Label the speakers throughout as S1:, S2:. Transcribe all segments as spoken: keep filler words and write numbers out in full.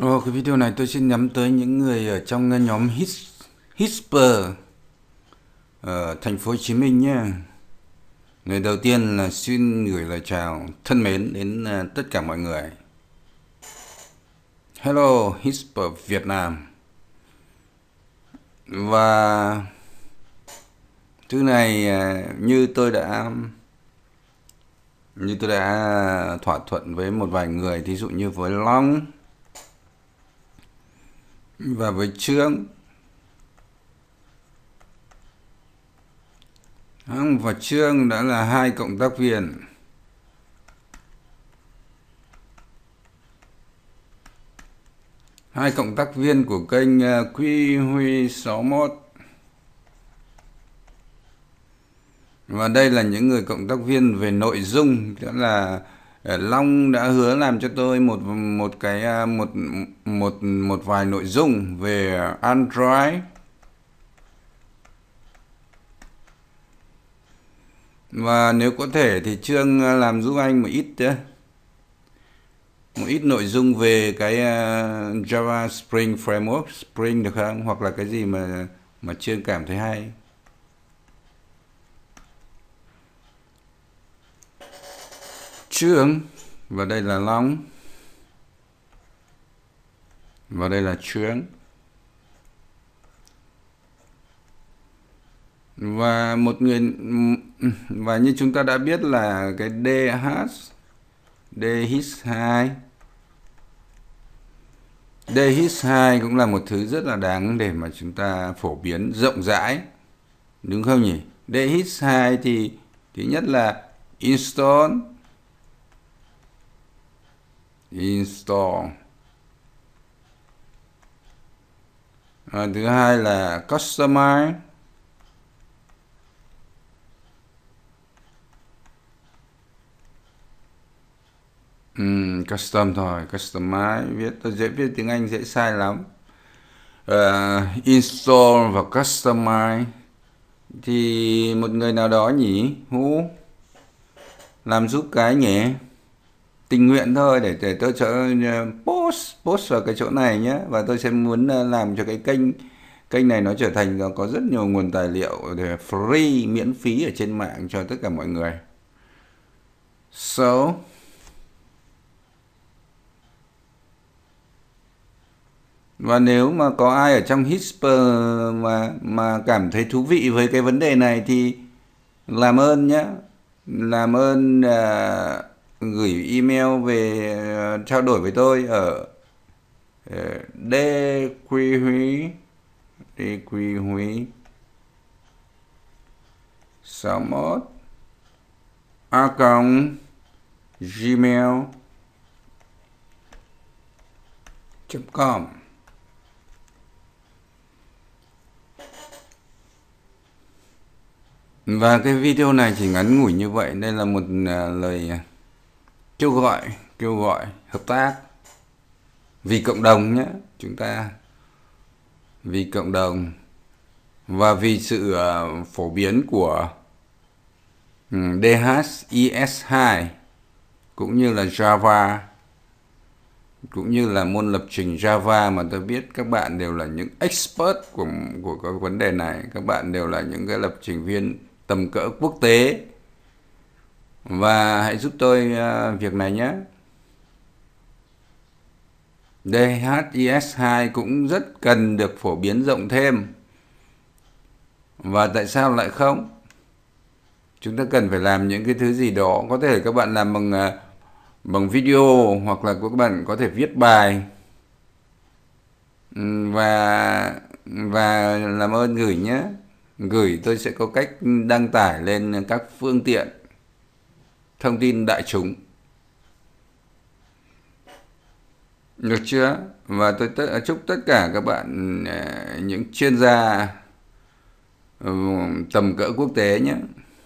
S1: Ồ, cái video này tôi xin nhắm tới những người ở trong nhóm His, Hisper ở thành phố Hồ Chí Minh nhé. Người đầu tiên là xin gửi lời chào thân mến đến uh, tất cả mọi người. Hello Hisper Việt Nam. Và thứ này uh, như tôi đã như tôi đã thỏa thuận với một vài người, thí dụ như với Long và với Trương. Long và Trương đã là hai cộng tác viên. Hai cộng tác viên của kênh Quy Huy sáu mốt. Và đây là những người cộng tác viên về nội dung, tức là Long đã hứa làm cho tôi một một cái một một một vài nội dung về Android. Và nếu có thể thì Trương làm giúp anh một ít một ít nội dung về cái Java Spring Framework, Spring được không? Hoặc là cái gì mà mà Trương cảm thấy hay. Trương, và đây là Long, và đây là Trương. Và một người, và như chúng ta đã biết là cái đê hát đê hát hai đê hát hai cũng là một thứ rất là đáng để mà chúng ta phổ biến rộng rãi, đúng không nhỉ? đê hát hai thì thứ nhất là install install à, thứ hai là customize, um, custom thôi, customize viết tôi dễ viết tiếng Anh dễ sai lắm. uh, install và customize thì một người nào đó nhỉ Hú làm giúp cái nhỉ, tình nguyện thôi, để để tôi cho post post vào cái chỗ này nhé. Và tôi sẽ muốn làm cho cái kênh kênh này nó trở thành có rất nhiều nguồn tài liệu để free, miễn phí ở trên mạng cho tất cả mọi người. So và nếu mà có ai ở trong Hisper mà mà cảm thấy thú vị với cái vấn đề này thì làm ơn nhé, làm ơn uh, gửi email về uh, trao đổi với tôi ở uh, đê quy huy đê quy huy sáu mốt a còng gmail chấm com. Và cái video này chỉ ngắn ngủi như vậy. Đây là một uh, lời kêu gọi kêu gọi hợp tác vì cộng đồng nhé, chúng ta vì cộng đồng và vì sự uh, phổ biến của um, đê hát e ét hai cũng như là Java, cũng như là môn lập trình Java mà tôi biết các bạn đều là những expert của của cái vấn đề này. Các bạn đều là những cái lập trình viên tầm cỡ quốc tế. Và hãy giúp tôi uh, việc này nhé. đê hát e ét hai cũng rất cần được phổ biến rộng thêm. Và tại sao lại không? Chúng ta cần phải làm những cái thứ gì đó. Có thể các bạn làm bằng uh, bằng video, hoặc là các bạn có thể viết bài. Và và làm ơn gửi nhé. Gửi tôi sẽ có cách đăng tải lên các phương tiện thông tin đại chúng. Được chưa? Và tôi tất, chúc tất cả các bạn, những chuyên gia tầm cỡ quốc tế nhé,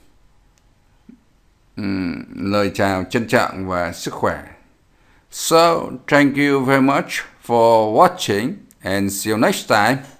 S1: lời chào trân trọng và sức khỏe. So, thank you very much for watching and see you next time.